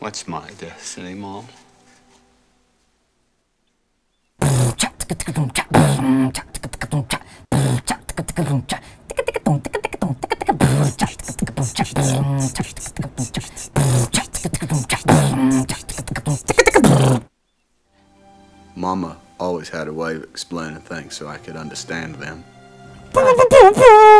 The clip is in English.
What's my destiny, Mom? Mama always had a way of explaining things so I could understand them.